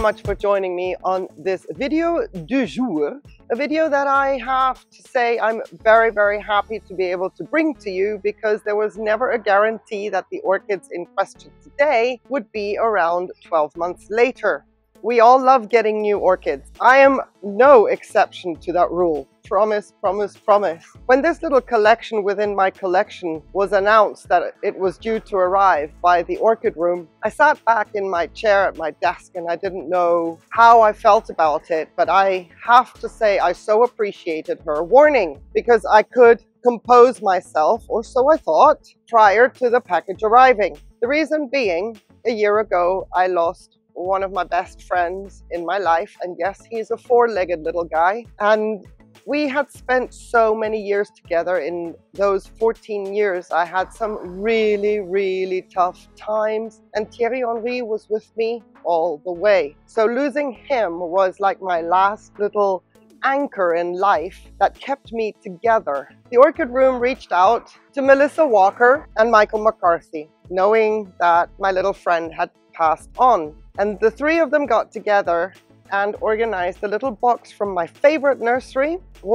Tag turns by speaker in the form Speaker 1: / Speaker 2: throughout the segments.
Speaker 1: much for joining me on this video du jour, a video that I have to say I'm very, very happy to be able to bring to you, because there was never a guarantee that the orchids in question today would be around 12 months later. We all love getting new orchids. I am no exception to that rule. Promise, promise, promise. When this little collection within my collection was announced that it was due to arrive by the Orchid Room, I sat back in my chair at my desk and I didn't know how I felt about it, but I have to say I so appreciated her warning, because I could compose myself, or so I thought, prior to the package arriving. The reason being, a year ago I lost one of my best friends in my life, and yes, he's a four-legged little guy, and we had spent so many years together. In those 14 years I had some really tough times, and Thierry Henry was with me all the way. So losing him was like my last little anchor in life that kept me together. The Orchid Room reached out to Melissa Walker and Michael McCarthy, knowing that my little friend had passed on. And the three of them got together and organized a little box from my favorite nursery,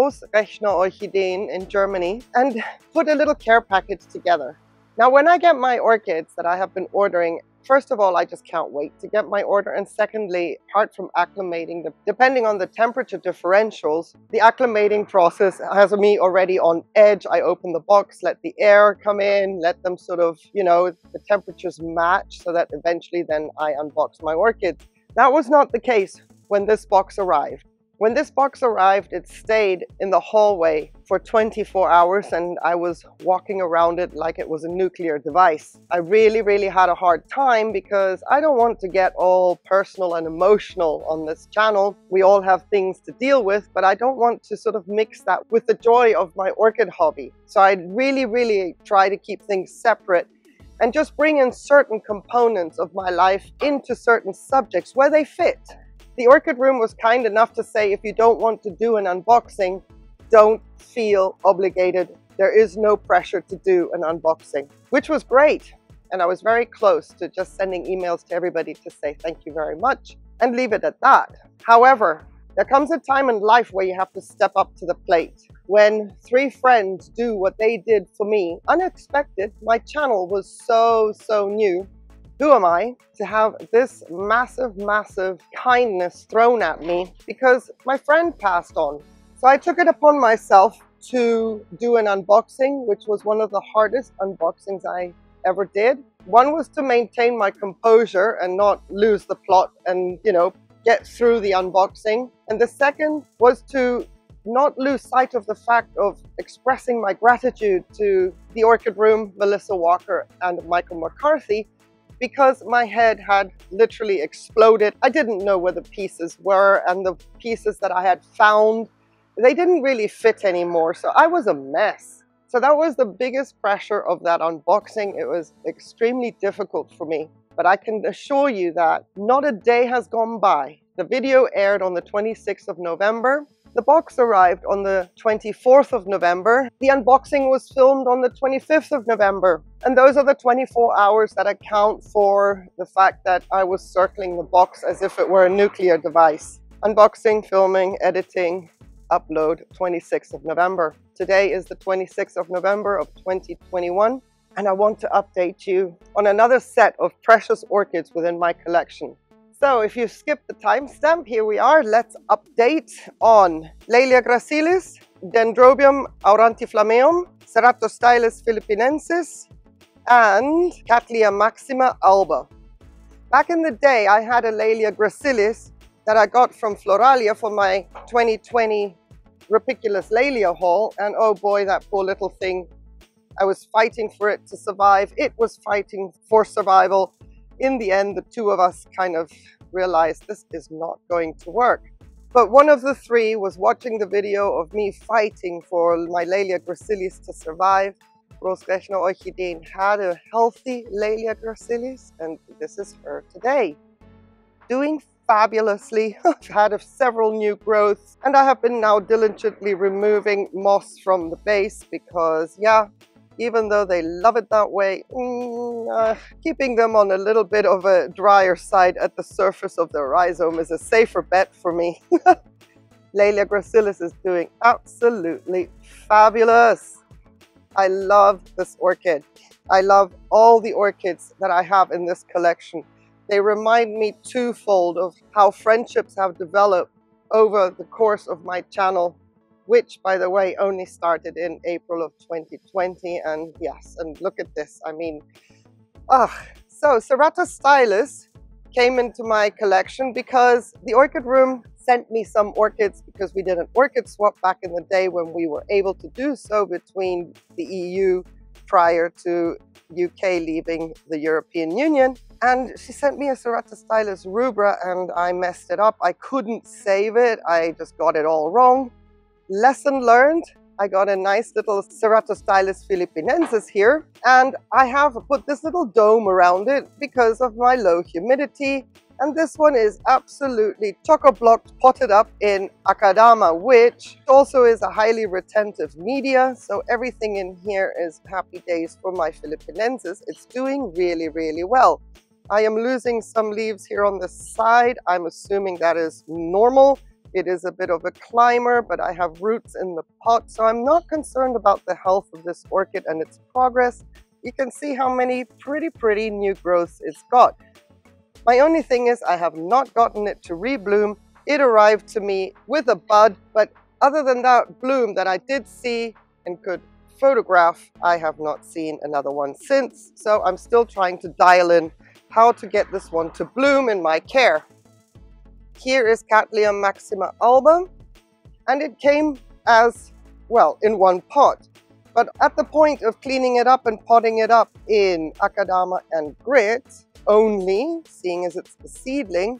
Speaker 1: Orchid in Germany, and put a little care package together. Now, when I get my orchids that I have been ordering, first of all, I just can't wait to get my order. And secondly, apart from acclimating, depending on the temperature differentials, the acclimating process has me already on edge. I open the box, let the air come in, let them sort of, the temperatures match, so that eventually then I unbox my orchids. That was not the case when this box arrived. When this box arrived, it stayed in the hallway for 24 hours and I was walking around it like it was a nuclear device. I really had a hard time, because I don't want to get all personal and emotional on this channel. We all have things to deal with, but I don't want to sort of mix that with the joy of my orchid hobby. So I really try to keep things separate and just bring in certain components of my life into certain subjects where they fit. The Orchid Room was kind enough to say, if you don't want to do an unboxing, don't feel obligated. There is no pressure to do an unboxing, which was great. And I was very close to just sending emails to everybody to say thank you very much and leave it at that. However, there comes a time in life where you have to step up to the plate. When three friends do what they did for me, unexpected, my channel was so new. Who am I to have this massive kindness thrown at me because my friend passed on? So I took it upon myself to do an unboxing, which was one of the hardest unboxings I ever did. One was to maintain my composure and not lose the plot and, get through the unboxing. And the second was to not lose sight of the fact of expressing my gratitude to the Orchid Room, Melissa Walker and Michael McCarthy, because my head had literally exploded. I didn't know where the pieces were, and the pieces that I had found, they didn't really fit anymore. So I was a mess. So that was the biggest pressure of that unboxing. It was extremely difficult for me, but I can assure you that not a day has gone by. The video aired on the 26th of November. The box arrived on the 24th of November. The unboxing was filmed on the 25th of November. And those are the 24 hours that account for the fact that I was circling the box as if it were a nuclear device. Unboxing, filming, editing, upload, 26th of November. Today is the 26th of November of 2021. And I want to update you on another set of precious orchids within my collection. So if you skip the timestamp, here we are. Let's update on Laelia gracilis, Dendrobium aurantiflammeum, Ceratostylus philippinensis, and Cattleya maxima alba. Back in the day, I had a Laelia gracilis that I got from Floralia for my 2020 Rapiculus Laelia haul, and oh boy, that poor little thing. I was fighting for it to survive. It was fighting for survival. In the end, the two of us kind of realized this is not going to work. But one of the three was watching the video of me fighting for my Laelia gracilis to survive. Orchid had a healthy Laelia gracilis, and this is her today. Doing fabulously. I've had several new growths, and I have been now diligently removing moss from the base because, yeah, even though they love it that way. Keeping them on a little bit of a drier side at the surface of the rhizome is a safer bet for me. Laelia gracilis is doing absolutely fabulous. I love this orchid. I love all the orchids that I have in this collection. They remind me twofold of how friendships have developed over the course of my channel, which, by the way, only started in April of 2020. And yes, and look at this. I mean, so Serrata stylus came into my collection because the Orchid Room sent me some orchids, because we did an orchid swap back in the day when we were able to do so between the EU prior to UK leaving the European Union. And she sent me a Serrata stylus rubra and I messed it up. I couldn't save it. I just got it all wrong. Lesson learned. I got a nice little Serrata stylus philippinensis here, and I have put this little dome around it because of my low humidity. And this one is absolutely choco-blocked, potted up in Akadama, which also is a highly retentive media. So everything in here is happy days for my philippinensis. It's doing really, really well. I am losing some leaves here on the side. I'm assuming that is normal. It is a bit of a climber, but I have roots in the pot, so I'm not concerned about the health of this orchid and its progress. You can see how many pretty new growths it's got. My only thing is I have not gotten it to rebloom. It arrived to me with a bud, but other than that bloom that I did see and could photograph, I have not seen another one since. So I'm still trying to dial in how to get this one to bloom in my care. Here is Cattleya maxima alba, and it came as, well, in one pot. But at the point of cleaning it up and potting it up in Akadama and grit only, seeing as it's the seedling,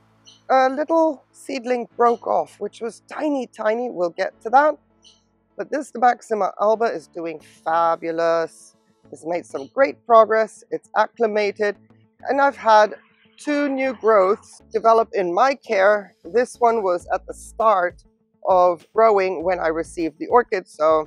Speaker 1: a little seedling broke off, which was tiny. We'll get to that. But this Maxima alba is doing fabulous. It's made some great progress. It's acclimated, and I've had 2 new growths develop in my care. This one was at the start of growing when I received the orchid. So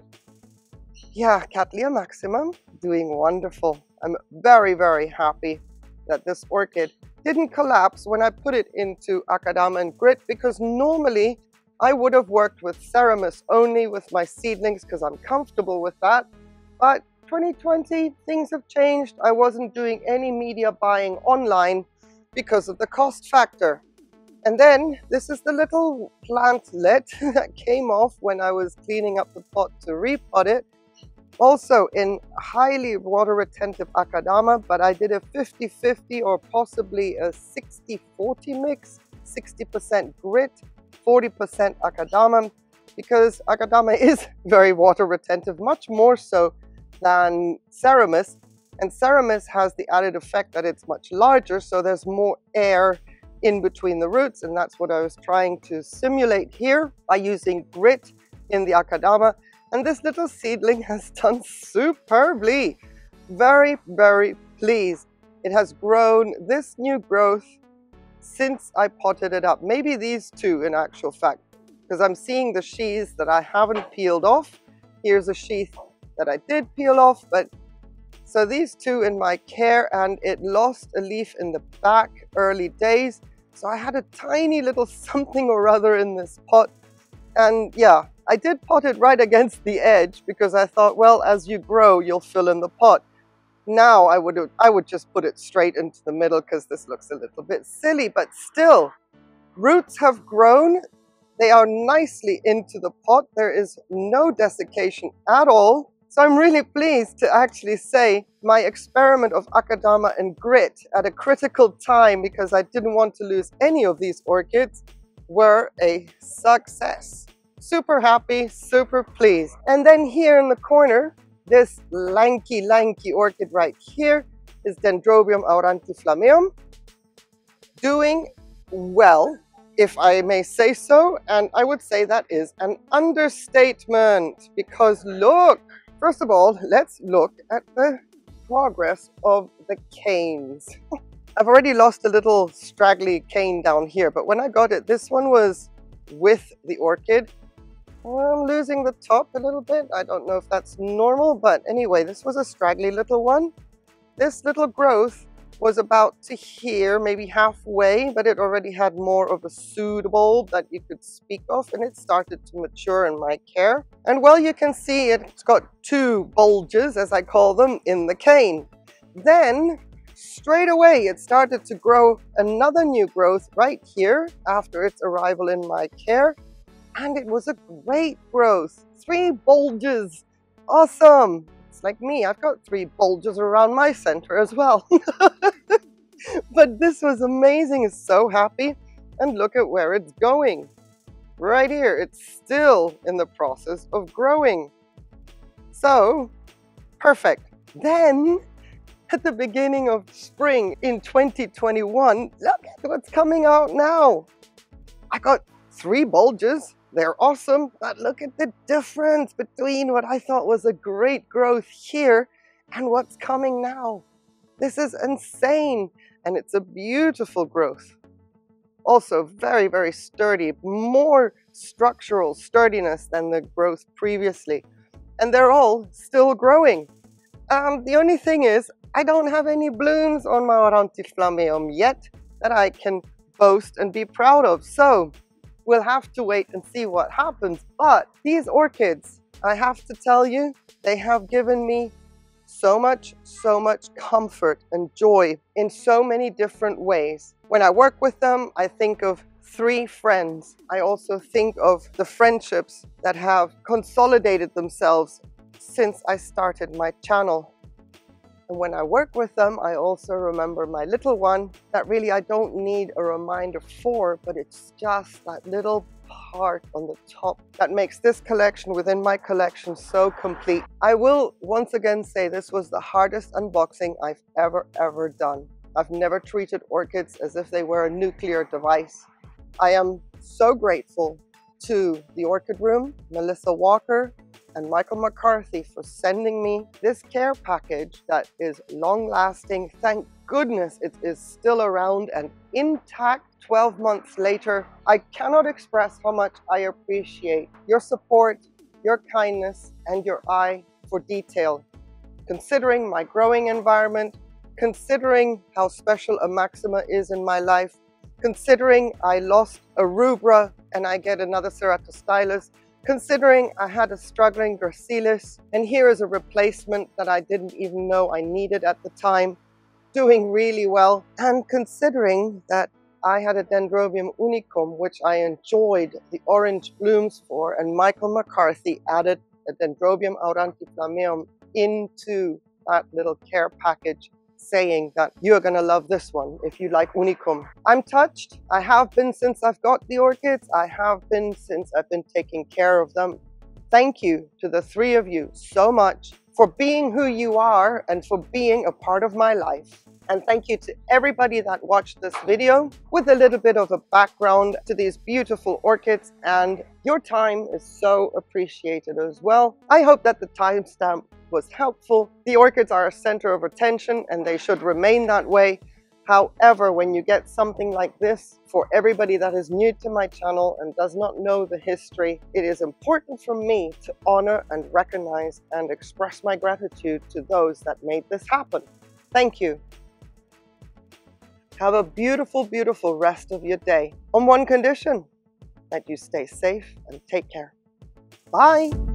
Speaker 1: yeah, Cattleya maxima doing wonderful. I'm very happy that this orchid didn't collapse when I put it into Akadama and grit, because normally I would have worked with ceramus only with my seedlings because I'm comfortable with that. But 2020, things have changed. I wasn't doing any media buying online because of the cost factor. And then this is the little plantlet that came off when I was cleaning up the pot to repot it. Also in highly water retentive Akadama, but I did a 50-50 or possibly a 60-40 mix, 60% grit, 40% Akadama, because Akadama is very water retentive, much more so than ceramus. And ceramus has the added effect that it's much larger, so there's more air in between the roots, and that's what I was trying to simulate here by using grit in the Akadama. And this little seedling has done superbly. Very pleased. It has grown this new growth since I potted it up. Maybe these 2 in actual fact, because I'm seeing the sheaths that I haven't peeled off. Here's a sheath that I did peel off, but so these 2 in my care, and it lost a leaf in the back early days. So I had a tiny little something or other in this pot. And yeah, I did pot it right against the edge because I thought, well, as you grow, you'll fill in the pot. Now I would just put it straight into the middle because this looks a little bit silly, but still, roots have grown. They are nicely into the pot. There is no desiccation at all. So I'm really pleased to actually say my experiment of Akadama and grit at a critical time, because I didn't want to lose any of these orchids, were a success. Super happy, super pleased. And then here in the corner, this lanky orchid right here is Dendrobium aurantiflammeum, doing well, if I may say so. And I would say that is an understatement, because look, first of all, let's look at the progress of the canes. I've already lost a little straggly cane down here, but when I got it, this one was with the orchid. Well, I'm losing the top a little bit. I don't know if that's normal, but anyway, this was a straggly little one. This little growth was about to here, maybe halfway, but it already had more of a pseudobulb that you could speak of, and it started to mature in my care. And well, you can see it's got two bulges, as I call them, in the cane. Then, straight away, it started to grow another new growth right here after its arrival in my care. And it was a great growth. 3 bulges. Awesome. It's like me, I've got 3 bulges around my center as well. But this was amazing. It's so happy. And look at where it's going. Right here, it's still in the process of growing. So, perfect. Then, at the beginning of spring in 2021, look at what's coming out now. I got 3 bulges. They're awesome, but look at the difference between what I thought was a great growth here and what's coming now. This is insane, and it's a beautiful growth. Also very, very sturdy, more structural sturdiness than the growth previously. And they're all still growing. The only thing is, I don't have any blooms on my Aurantiflammeum yet that I can boast and be proud of. So, we'll have to wait and see what happens. But these orchids, I have to tell you, they have given me so much comfort and joy in so many different ways. When I work with them, I think of 3 friends. I also think of the friendships that have consolidated themselves since I started my channel. And when I work with them, I also remember my little one that really I don't need a reminder for, but it's just that little part on the top that makes this collection within my collection so complete. I will once again say this was the hardest unboxing I've ever done. I've never treated orchids as if they were a nuclear device. I am so grateful to the Orchid Room, Melissa Walker, and Michael McCarthy for sending me this care package that is long-lasting. Thank goodness it is still around and intact 12 months later. I cannot express how much I appreciate your support, your kindness, and your eye for detail. Considering my growing environment, considering how special a Maxima is in my life, considering I lost a rubra and I get another Ceratostylus, considering I had a struggling Gracilis, and here is a replacement that I didn't even know I needed at the time, doing really well, and considering that I had a Dendrobium unicum, which I enjoyed the orange blooms for, and Michael McCarthy added a Dendrobium aurantiflammeum into that little care package, saying that you're gonna love this one if you like unicum. I'm touched. I have been since I've got the orchids. I have been since I've been taking care of them. Thank you to the 3 of you so much for being who you are and for being a part of my life. And thank you to everybody that watched this video with a little bit of a background to these beautiful orchids, and your time is so appreciated as well. I hope that the timestamp was helpful. The orchids are a center of attention and they should remain that way. However, when you get something like this, for everybody that is new to my channel and does not know the history, it is important for me to honor and recognize and express my gratitude to those that made this happen. Thank you. Have a beautiful, beautiful rest of your day, on one condition, that you stay safe and take care. Bye.